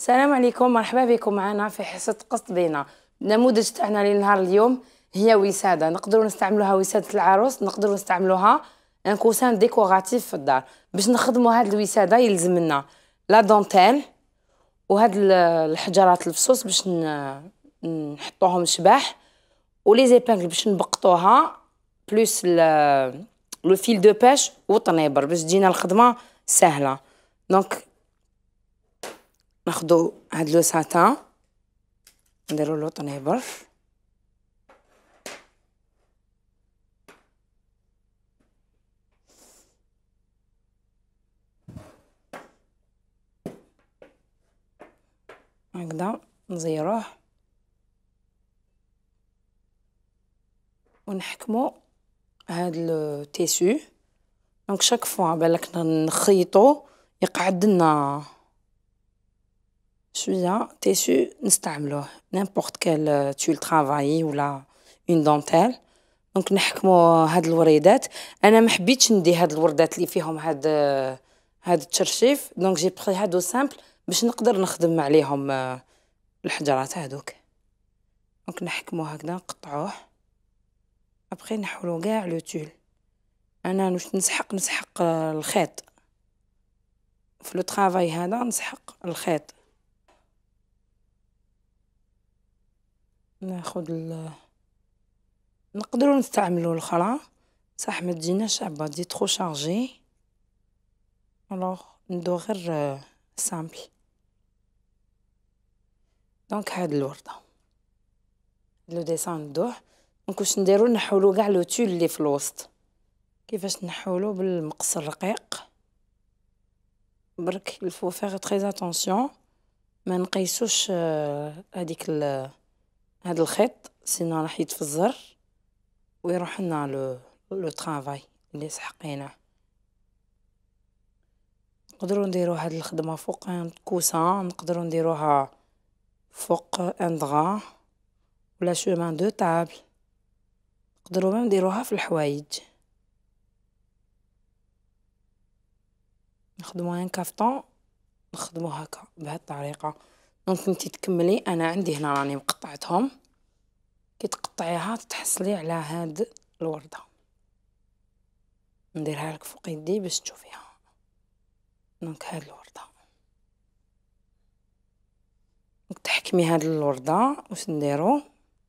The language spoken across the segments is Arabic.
السلام عليكم، مرحبا بكم معنا في حصة قص بينا. النموذج تاعنا لنهار اليوم هي وسادة. نقدروا نستعملوها وسادة العروس، نقدروا نستعملوها ان كوسان ديكوراتيف في الدار. باش نخدموا هاد الوسادة يلزم لنا لا دونتيل وهاد الحجرات الفصوص باش نحطوهم شباح، ولي زيبانغل باش نبقطوها، بلوس لو فيل دو باش وطنيبر باش تجينا الخدمة سهلة. دونك ناخدو هاد لو ساتان نديرو له طنيبر، هكذا نزيروه ونحكمو هاد لو تيسو. دونك شاك فوا بالك نخيطو يقعد لنا شويه تيسو نستعملوه نيمبورط كال تول ترافايي ولا اون دونتيل. دونك نحكمو هاد الوريدات. انا ما حبيتش ندي هاد الوردات اللي فيهم هاد التشرشيف، دونك جي بخي هادو سامبل باش نقدر نخدم عليهم الحجرات هادوك. دونك نحكمو هكذا نقطعوه، ابخي نحولو كاع لو تول. انا نسحق الخيط في لو طرافاي هذا، نسحق الخيط. ناخد نقدروا نستعملوا الخرا، صح ما تجيناش عبا دي ترو شارجي، الوغ ندو غير سامبل. دونك هاد الوردة لو ديسان ندوه. دونك واش نديرو؟ نحولو كاع لو تول اللي في الوسط. كيفاش نحولو؟ بالمقص الرقيق برك. الفو فيغ تري اتونسيون ما نقيسوش هذيك هاد الخيط، سينو راح يتفزر ويروح لنا لو طرافاي اللي سحقيناه. نقدروا نديرو هاد الخدمه فوق ان كوسان، نقدروا نديروها فوق ان دغا ولا شومان دو تابل، نقدروا ميم نديروها في الحوايج. نخدمو ان كافتون، نخدمو هكا بهاد الطريقه. دونك انتي تكملي. انا عندي هنا راني مقطعتهم، كي تقطعيها تحصلي على هاد الورده. نديرها لك فوق يدي باش تشوفيها. دونك هاد الورده، تحكمي هاد الورده. واش نديرو؟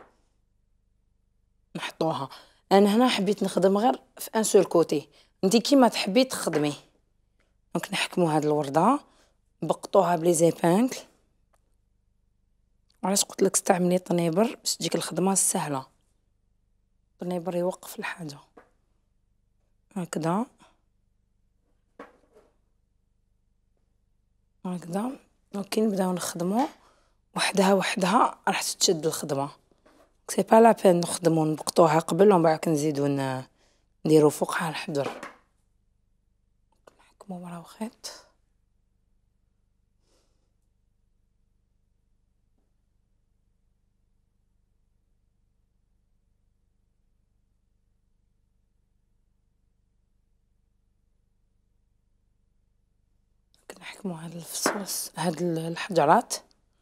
نحطوها. انا هنا حبيت نخدم غير في ان سول كوتي، انتي كيما تحبي تخدمي. دونك نحكمو هاد الورده، نبقطوها بلي زيبانغل. علاش قلت لك استعملي طنيبر؟ باش تجيك الخدمه سهله. طنيبر يوقف الحاجه هكذا هكذا. دونك كي نبداو نخدمو وحدها وحدها راح تتشد الخدمه. سي با لا بين نخدمو نبقطوها قبل ومن بعد نزيدو نديرو فوقها الحجر. نحكمو مرا خيط. نحكمو هاد الفصوص، هاد الحجرات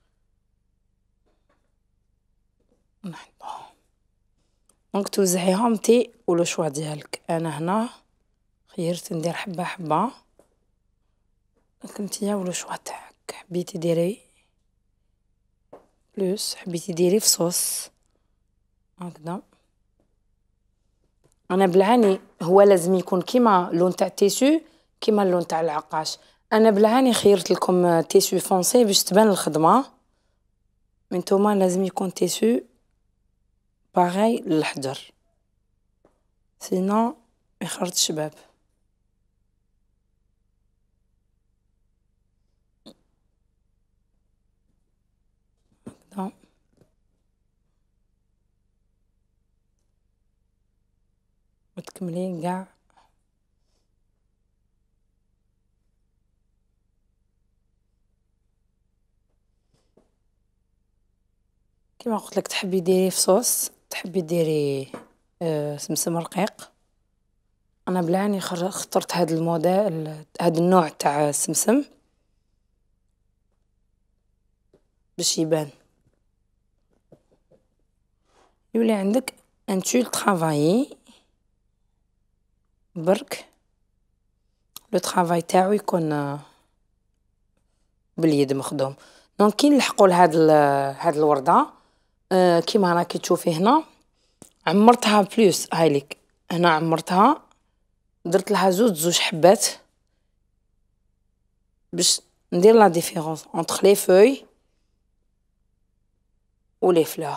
نحطوهم. دونك توزعيهم تي ولو شوا ديالك. انا هنا خيرت ندير حبه حبه، دونك نتيا ولو شوا تاعك. حبيتي ديري بلوس، حبيتي ديري فصوص هكذا. انا بالعاني هو لازم يكون كيما اللون تاع التيسو كيما اللون تاع العقاش. انا بالعاني خيرت لكم تيسو فونسي باش تبان الخدمه، من نتوما لازم يكون تيسو باغي للحجر، سينو يخرج شباب. وتكملي كاع كيما قلت لك. تحبي ديري فصوص، تحبي ديري سمسم رقيق. انا بلاني اخترت هذا الموديل، هذا النوع تاع السمسم. باش يبان، يولي عندك ان تول ترافايي برك. لو ترافاي تاعو يكون باليد مخدوم. دونك كي نلحقوا لهاد هاد الوردة كيما راكي تشوفي هنا عمرتها بلوس، هايليك هنا عمرتها، درت لها زوج حبات باش ندير لا ديفيرونس اونتر لي فوي و لي فلور.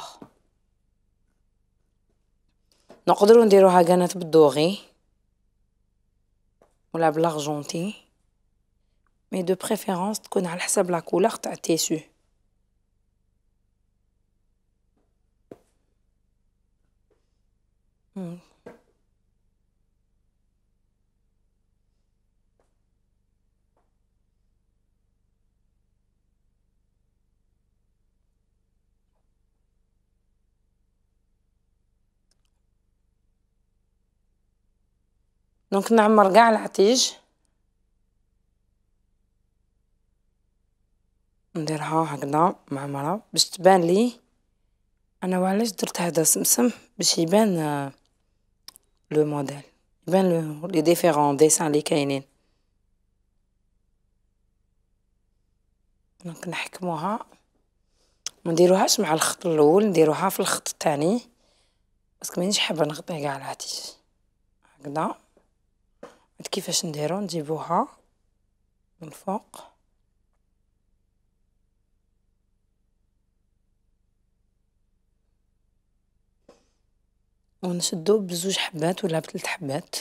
نقدروا نديروها كانت بالدوغي ولا بلاغجونتي، مي دو بريفيرونس تكون على حسب لا كولور تاع التيسو. دونك نعمر قاع العتيج، نديرها هكذا معمرة باش تبان لي. انا وعلاش درت هذا سمسم باش يبان لو موديل، يبان لي ديفيرون ديسان لي كاينين. دونك نحكموها، ما نديروهاش مع الخط الاول، نديروها في الخط الثاني باسكو مانيش حابه نغطي كاع العتيج. هكذا كيفاش نديرو، نجيبوها من فوق ونشدو بزوج حبات ولا بثلاث حبات،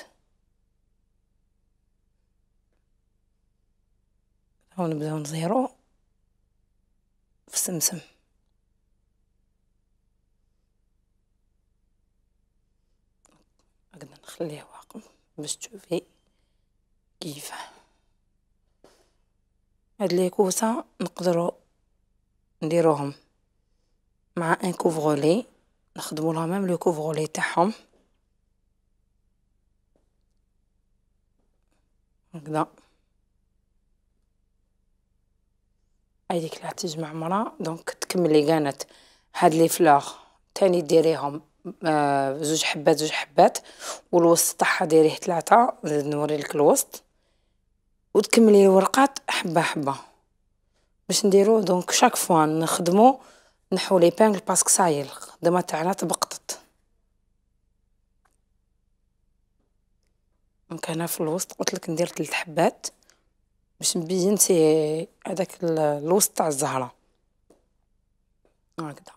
ونبداو نزيرو في السمسم. هكذا نخليه واقف باش تشوفي كيف. هاد لي كوسه نقدروا نديروهم مع ان كوفغولي، نخدموا لها ميم لو كوفغولي تاعهم هكذا. هاذيك العتيج معمرة، دونك تكملي كانت هاد لي فلور تاني ديريهم زوج حبات زوج حبات، والوسط تاعها ديريه 3. نزيد نوريلك الوسط، وتكملي الورقات حبة حبة باش نديرو. دونك شاك فوا نخدمو نحو لي بانغل باسكو صايي الخدمة تاعنا تبقطت. دونك هنا في الوسط قلتلك ندير 3 حبات باش نبين سي هذاك الوسط تاع الزهرة هكذا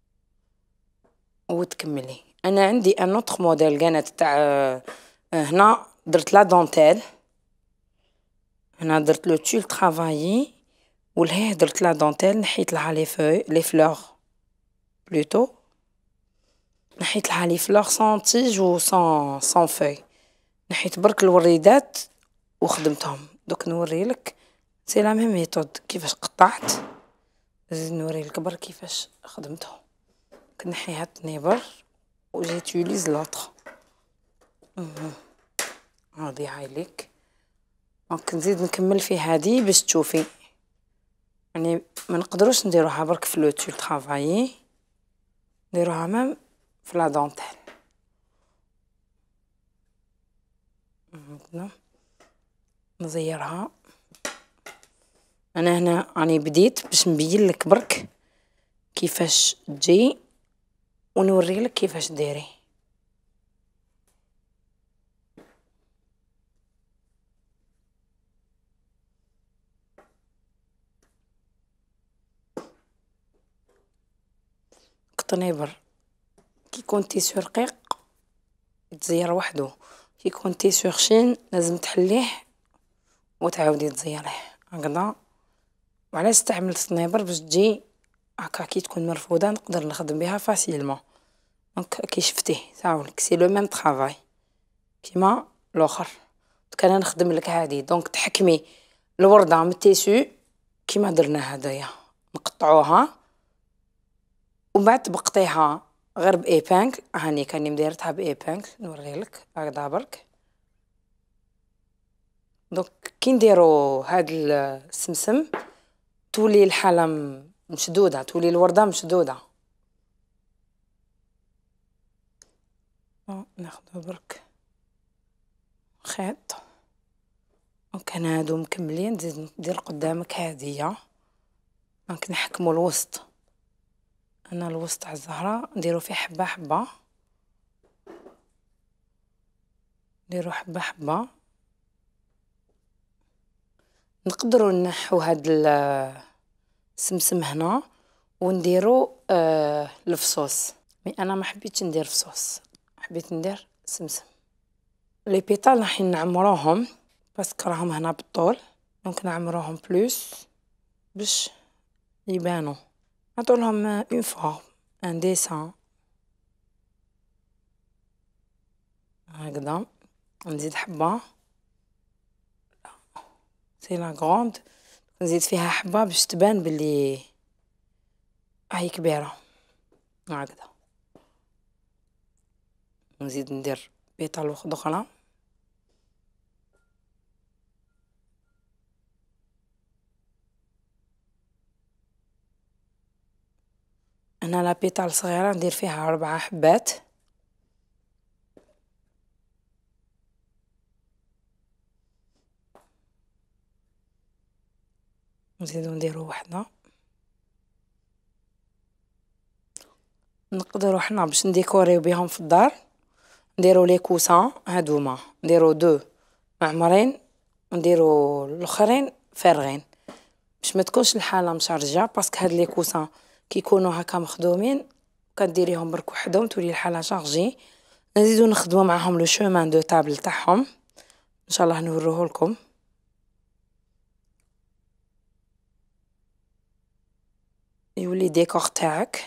وتكملي. انا عندي ان اوتر موديل كانت تاع هنا درت لا دونتيل، هنا درت لو تول ترافايي ولهيه درت لا دونتيل، نحيت لها لي فوي لي فلور بلوتو، نحيت لها لي فلور سون تيج و سون فوي، نحيت برك الوريدات وخدمتهم. دوك نوريلك سي لا ميم ميثود كيفاش قطعت، نزيد نوريلك برك كيفاش خدمتهم. كنحي هاد النيبر و جيتيليز لوطخ هادي هايليك. دونك نزيد نكمل في هادي باش تشوفي، يعني ما نقدروش نديروها برك في لو تول ترافايي، نديروها ميم في لا دونتيل هكذا نزيرها. انا هنا راني بديت باش نبين لك برك كيفاش تجي ونوري لك كيفاش ديري. قطنيبر كي يكون تيسو رقيق يتزير وحده، كي يكون تيسو خشين لازم تحليه وتعاودي تزيريه هكذا. وعلاش استعملت الصنيبر باش تجي هكا كي تكون مرفوده نقدر نخدم بها فاسيلمون. دونك كي شفتيه ساولك سي لو ميم طرافاي كيما الاخر. كان نخدم لك هذه دونك تحكمي الورده من التيسو كيما درنا هدايا، نقطعوها ومن بعد تبقطيها غير بايبانكل. هاني كاني مديرتها بايبانكل نوريلك هكذا برك. دونك كي نديرو هاد السمسم تولي الحاله مشدودة، تولي الوردة مشدودة. ناخدو برك خيط، وكان هادو مكملين تزيد ندير قدامك هادية. دونك نحكمو الوسط، انا الوسط على الزهرة نديرو فيه حبة حبة، نديرو حبة حبة. نقدروا نحو هاد السمسم هنا ونديرو الفصوص، مي انا ما حبيتش ندير فصوص، حبيت ندير سمسم. لي بيتال راح نعمروهم باسكو راهم هنا بالطول، دونك نعمروهم بلوس باش يبانو، نعطولهم اون فورم ان ديسان هكذا. نزيد حبة سي لا غروند، نزيد فيها حبة باش تبان بلي هاي كبيرة هكذا. نزيد ندير بيتال وحدة أخرى، هنا لا بيتال صغيرة ندير فيها 4 حبات. نزيدو نديرو وحدة. نقدروا حنا باش نديكوريو بيهم في الدار نديرو لي كوسان هادوما، نديرو 2 معمرين ونديرو الاخرين فارغين باش ما تكونش الحاله مشرجه، باسكو هاد لي كوسان كي يكونوا هكا مخدومين كديريهم برك وحدهم تولي الحاله شارجي. نزيدو نخدمو معاهم لو شومان دو طابل تاعهم، ان شاء الله نوريه لكم. يولي ديكور تاعك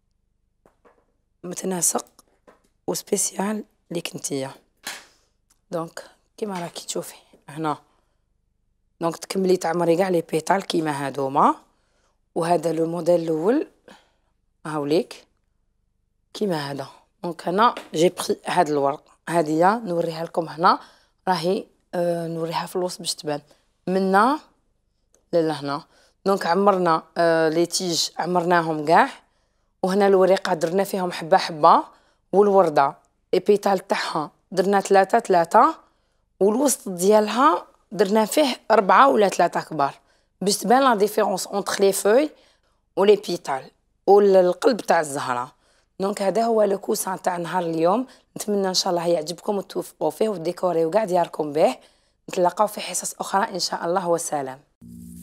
متناسق وسبيسيال ليك نتيا. دونك كيما راكي تشوفي هنا، دونك تكملي تعمري كاع لي بيتال كيما هادوما، وهذا لو موديل الاول هاوليك كيما هذا. دونك هنا جي بري هاد الورق، هادية نوريها لكم هنا، راهي نوريها في الوسط باش تبان منا لهنا. دونك عمرنا لي تيج عمرناهم كاع، وهنا الوريقة درنا فيهم حبة حبة، والوردة البيتال تاعها درنا 3 3، والوسط ديالها درنا فيه 4 ولا 3 كبار باش تبان لا ديفيرونس اونتر لي فوي ولي بيتال والقلب تاع الزهرة. دونك هذا هو لو كوسان تاع نهار اليوم، نتمنى ان شاء الله يعجبكم وتوفقوا فيه وديكوريو كاع دياركم به. نتلاقاو في حصص اخرى ان شاء الله، والسلام.